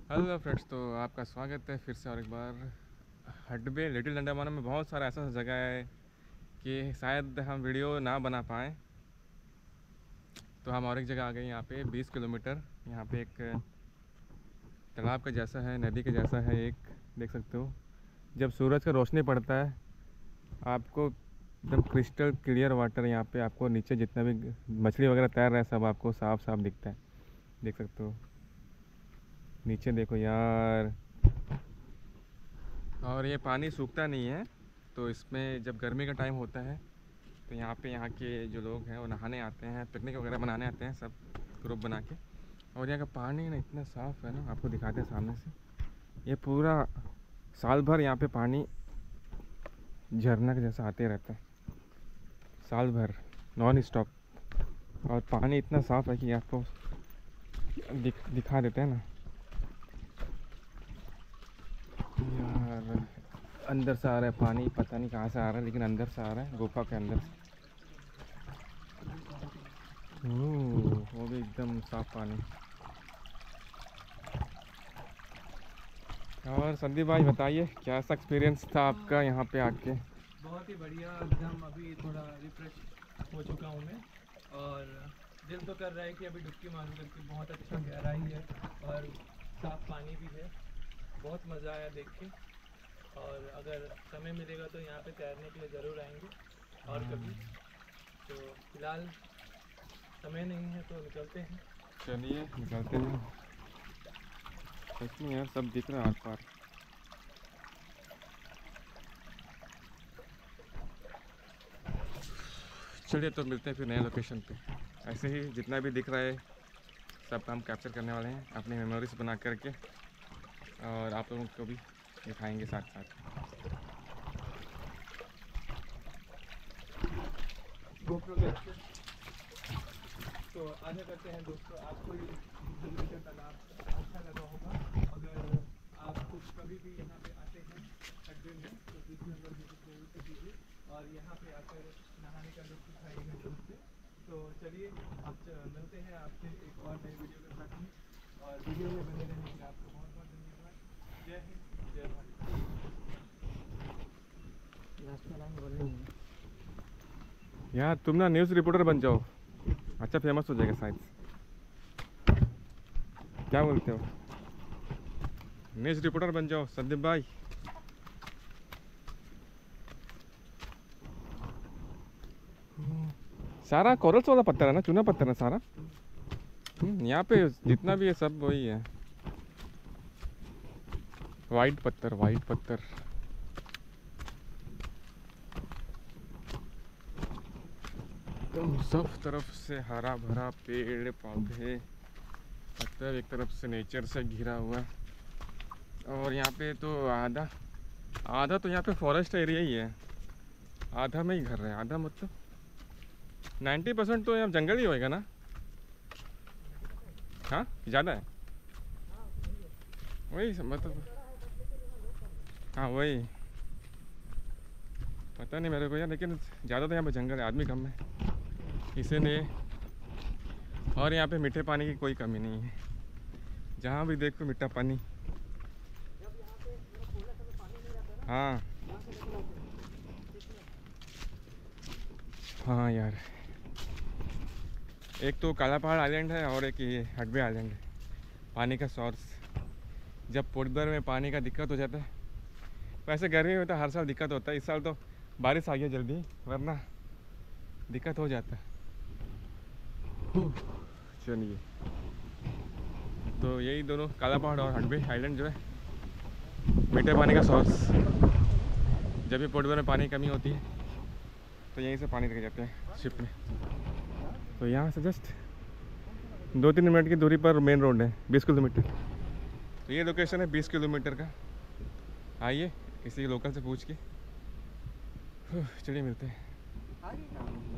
Hello friends, तो आपका स्वागत है फिर से और एक बार हडबे लिटिल अंडमान में। बहुत सारा ऐसा जगह है कि शायद हम वीडियो ना बना पाएँ, तो हम और एक जगह आ गए। यहाँ पे 20 किलोमीटर यहाँ पे एक तालाब का जैसा है, नदी के जैसा है एक, देख सकते हो। जब सूरज का रोशनी पड़ता है आपको एकदम क्रिस्टल क्लियर वाटर, यहाँ पे आपको नीचे जितना भी मछली वगैरह तैर रहा है सब आपको साफ साफ दिखता है, देख सकते हो। नीचे देखो यार, और ये पानी सूखता नहीं है। तो इसमें जब गर्मी का टाइम होता है तो यहाँ के जो लोग हैं वो नहाने आते हैं, पिकनिक वगैरह बनाने आते हैं सब ग्रुप बना के। और यहाँ का पानी ना इतना साफ़ है ना, आपको दिखाते हैं सामने से। ये पूरा साल भर यहाँ पे पानी झरना के जैसा आते रहता है, साल भर नॉन स्टॉप। और पानी इतना साफ़ है कि आपको दिखा देते हैं ना यार। अंदर से आ रहा है पानी, पता नहीं कहाँ से आ रहा है, लेकिन अंदर से आ रहा है, गुफा के अंदर से। वो भी एकदम साफ पानी। और संदीप भाई बताइए, कैसा एक्सपीरियंस था आपका यहाँ पे आके? बहुत ही बढ़िया, एकदम अभी थोड़ा रिफ्रेश हो चुका हूँ मैं। और दिल तो कर रहा है कि अभी डुबकी मारूं, करके बहुत अच्छा गहराई है और साफ पानी भी है। बहुत मज़ा आया देख के। और अगर समय मिलेगा तो यहाँ पे तैरने के लिए ज़रूर आएंगे और कभी। तो फिलहाल समय नहीं है तो निकलते हैं। चलिए निकलते हैं। सच में यार सब दिख रहा है आस पास। चलिए तो मिलते हैं फिर नए लोकेशन पे। ऐसे ही जितना भी दिख रहा है सब हम कैप्चर करने वाले हैं अपनी मेमोरीज बना करके, और आप लोगों को भी दिखाएंगे साथ साथ। तो आशा करते हैं दोस्तों आपको ये तालाब अच्छा लगा होगा। अगर आप कुछ कभी भी यहाँ पे आते हैं अड्डे में तो इस नंबर को जरूर से कीजिए और यहाँ पे आकर नहाने का लुत्फ उठाइएगा जरूर से। तो चलिए अब मिलते हैं आपसे एक और नई वीडियो के साथ में, और वीडियो में बने रहने के लिए आपको बहुत बहुत धन्यवाद। जय हिंद, जय भारत। यार तुम ना न्यूज़ रिपोर्टर बन जाओ, अच्छा फेमस हो जाएगा शायद। क्या बोलते हो? न्यूज़ रिपोर्टर बन जाओ संदीप भाई। सारा कोरल्स वाला पत्थर है ना, चूना पत्थर है सारा। यहाँ पे जितना भी है सब वही है, वाइट पत्थर, वाइट पत्थर। सब तरफ से हरा भरा पेड़ पौधे, मतलब एक तरफ से नेचर से घिरा हुआ। और यहाँ पे तो आधा आधा तो यहाँ पे फॉरेस्ट एरिया ही है, आधा में ही घर है। आधा मतलब 90% तो यहाँ जंगल ही होएगा ना। हाँ ज़्यादा है, वही मतलब। हाँ वही, पता नहीं मेरे को यार, लेकिन ज़्यादा तो यहाँ पे जंगल है, आदमी कम है इसीलिए। और यहाँ पे मीठे पानी की कोई कमी नहीं है, जहाँ भी देखो मीठा पानी। हाँ हाँ यार, एक तो काला पहाड़ आइलैंड है और एक ये हडबे आइलैंड है। पानी का सोर्स, जब पोटबर में पानी का दिक्कत हो जाता है, वैसे गर्मी में तो हर साल दिक्कत होता है, इस साल तो बारिश आ गई जल्दी, वरना दिक्कत हो जाता है। चलिए, तो यही दोनों काला पहाड़ और हडबे आइलैंड जो है मीठे पानी का सोर्स। जब भी पोटबर में पानी की कमी होती है तो यहीं से पानी लेके जाते हैं शिप में। तो यहाँ से जस्ट 2-3 मिनट की दूरी पर मेन रोड है, 20 किलोमीटर। तो ये लोकेशन है 20 किलोमीटर का। आइए किसी लोकल से पूछ के, चलिए मिलते हैं।